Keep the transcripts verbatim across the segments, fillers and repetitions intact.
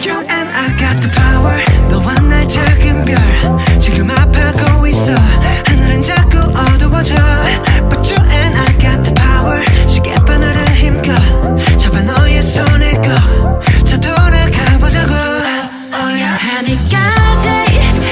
You and I got the power. 너와 날 작은 별 지금 아파하고 있어. 하늘은 자꾸 어두워져. But you and I got the power. 시계바늘을 힘껏 잡아 너의 손을 꼭. 자 돌아가 보자고. Oh yeah. 하늘까지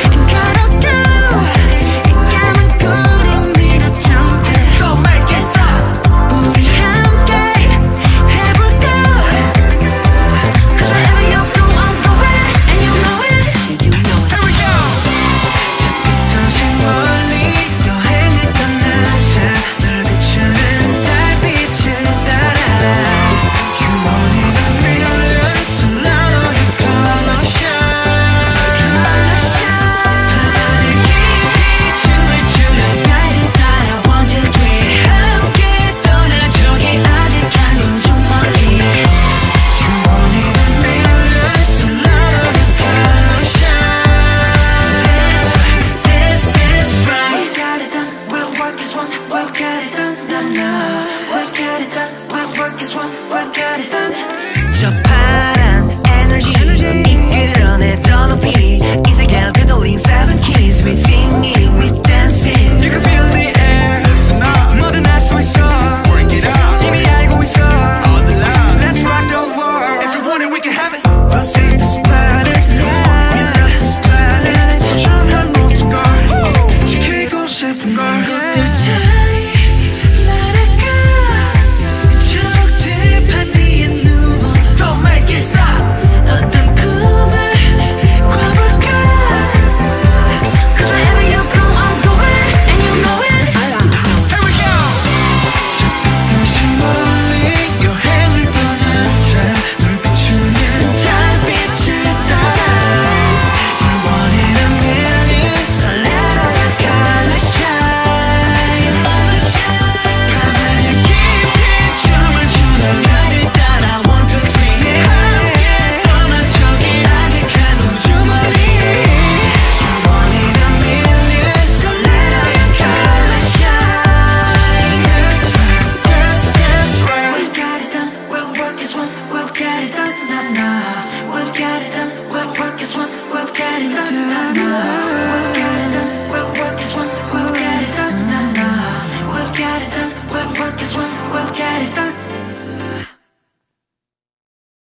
저 파란 에너지 이끌어내 더 높이 이 세계를 되돌린 seven keys. We singing, we dancing. You can feel the air. Listen up. 뭐든 할 수 있어. Work it out. 이미 알고 있어. All the love. Let's rock the world. If you want it, we can have it. We'll save this planet. We love this planet. 소중한 모든 걸 지키고 싶은 걸. 것들 사이 날아가. 저렇게 판 위에 누워. Don't make it stop. 어떤 꿈을 꿔볼까. Cause wherever you go, I'm going. And you know it. Here we go. 저 끝없이 멀리 여행을 떠나자. 널 비추는 달빛을 따라. You're one in a million. 설레어야 color shine. 가만히 깊이 춤을 추는 별들 따라. One, two, three. 함께 떠난 저기 아득한 우주머리. You're one in a million. 설레어야 color shine. That's right, that's, that's right. We got it done, we'll work as one. We'll get it done, nah, nah. We'll get it